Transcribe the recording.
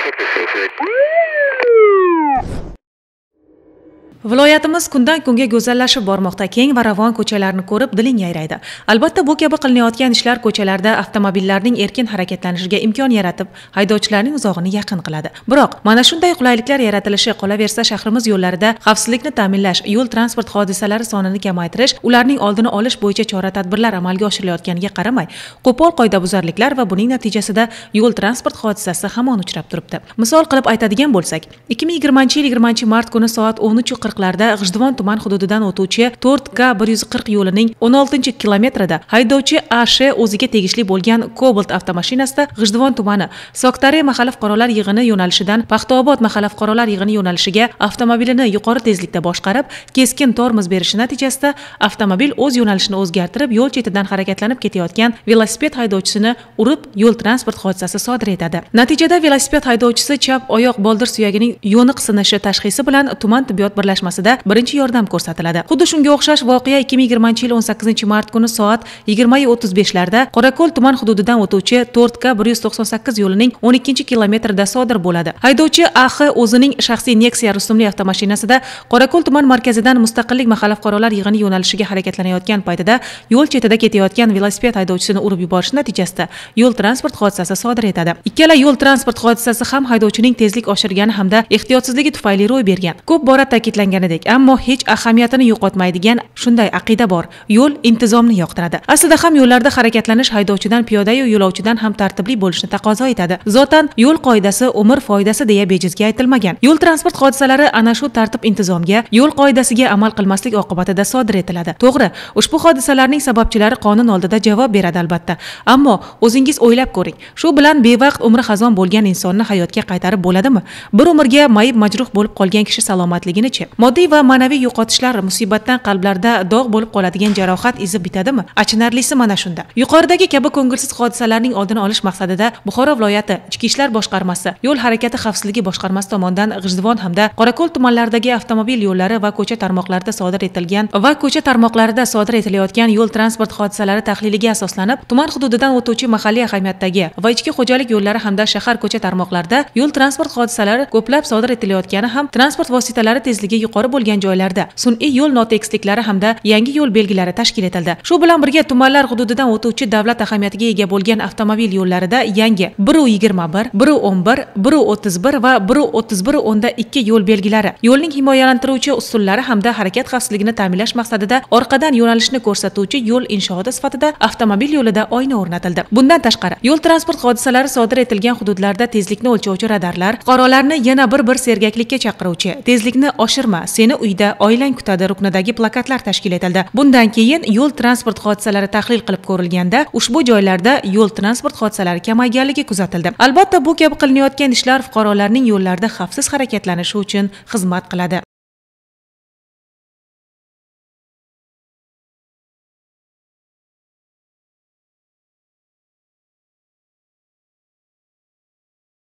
Viloyatimiz kundan kunga go'zallashib bormoqda. Keng va ravon ko'chalarni ko'rib diling yayraydi. Albatta bu kabi qilinayotgan ishlar ko'chalarda avtomobillarning erkin harakatlanishiga imkon yaratib, haydovchilarning uzog'ini yaqin qiladi. Biroq, mana shunday qulayliklar yaratilishi qolaversa shahrimiz yo'llarida xavfsizlikni ta'minlash, yo'l transport hodisalari sonini kamaytirish, ularning oldini olish bo'yicha chora-tadbirlar amalga oshirilayotganiga qaramay, qo'pol qoidabuzarliklar va buning natijasida yo'l transport hodisasi hamon uchrab turibdi. Misol qilib aytadigan bo'lsak, 2020-yil 20-mart kuni soat 13:40 larda G'ijduvon tuman hududidan o'tuvchi 4K 140 yo'lining 16-kilometrida haydovchi AŞ o'ziga tegishli bo'lgan Cobalt avtomashinasida G'ijduvon tumani Soqtare mahalla fuqarolar yig'ini yo'nalishidan Paxtaobod mahalla fuqarolar yig'ini yo'nalishiga avtomobilini yuqori tezlikda boshqarib, keskin tormoz berishi natijasida avtomobil o'z yo'nalishini o'zgartirib, yo'l chetidan harakatlanib ketayotgan velosiped haydovchisini urib, yo'l transport hodisasi sodir etadi. Natijada velosiped haydovchisi chap oyoq boldir suyagining yo'niq sinishi tashxisi bilan tuman tibbiyot birlashmasida birinchi yordam ko'rsatiladi. Xuddi shunga o'xshash voqea 2020-yil 18-mart kuni soat 20:35 larda Qorako'l tuman hududidan o'tuvchi 4K 198 yo'lining 12-kilometrida sodir bo'ladi. Haydovchi AX o'zining shaxsiy Nexia rusumli avtomashinasida Qorako'l tuman markazidan Mustaqillik mahalla fuqarolar yig'ini yo'nalishiga harakatlanayotgan paytida yo'l chetida ketayotgan velosiped haydovchisini urib yuborish natijasida yo'l transport hodisasi sodir etadi. Ikkala yo'l transport hodisasi ham haydovchining tezlik oshirgani hamda ehtiyotsizligi tufayli ro'y bergan. Ko'p bora ta'kidlanganidek, ammo hech ahamiyatini yo'qotmaydigan shunday aqida bor. Yo'l intizomni yoqtiradi. Aslida ham yo'llarda harakatlanish haydovchidan, piyoda-yu yo'lovchidan ham tartibli bo'lishni taqozo etadi. Zotan yo'l qoidasi umr foydasi deya bejizga aytilmagan. Yo'l transport hodisalari ana shu tartib intizomga, yo'l qoidasiga amal qilmaslik oqibatida sodir etiladi. To'g'ri, ushbu hodisalarning sababchilari qonun oldida javob beradi albatta. Ammo o'zingiz o'ylab ko'ring. Shu bilan bevaqt umri xazon bo'lgan insonni hayotga qaytarib bo'ladimi? Bir umrga mayib majruh bo'lib qolgan kishi salomatligini-chi? Moddiy va ma'naviy yo'qotishlar, musibatdan qalblarda dog' bo'lib qoladigan jarohat izi bitadimi? Achinarlisi mana shunda. Yuqoridagi kabi ko'ngilsiz hodisalarning oldini olish maqsadida Buxoro viloyati Ichki ishlar boshqarmasi, Yo'l harakati xavfsizligi boshqarmasi tomonidan G'ijduvon hamda Qorako'l tumanlaridagi avtomobil yo'llari va ko'cha tarmoqlarida sodir etilayotgan yo'l transport hodisalari tahliliga asoslanib, tuman hududidan o'tuvchi mahalliy ahamiyatdagi va ichki xo'jalik yo'llari hamda shahar ko'cha tarmoqlarida yo'l transport hodisalari ko'plab sodir etilayotgani ham transport vositalari tezligi yuqori bo'lgan joylarda sun'iy yo'l notekisliklari hamda yangi yo'l belgilari tashkil etildi. Shu bilan birga tumanlar hududidan o'tuvchi davlat ahamiyatiga ega bo'lgan avtomobil yo'llarida yangi 1.21, 1.11, 1.31 va 1.31.2 yo'l belgilari, yo'lning himoyalantiruvchi usullari hamda harakat xavfsizligini ta'minlash maqsadida orqadan yo'nalishni ko'rsatuvchi yo'l inshooti sifatida avtomobil yo'lida oyna o'rnatildi. Bundan tashqari, yo'l transport hodisalari sodir etilgan hududlarda tezlikni o'lchovchi radarlar, fuqarolarni yana bir sergaklikka chaqiruvchi, tezlikni oshirma, seni uyda oilang kutadi ruknidagi plakatlar tashkil etildi. Bundan keyin yo'l transport hodisalari tahlil qilib ko'rilganda, ushbu joylarda yo'l transport hodisalari kamayganligi kuzatildi. Albatta bu kabi qilinayotgan ishlar fuqarolarning yo'llarda xavfsiz harakatlanishi uchun xizmat qiladi.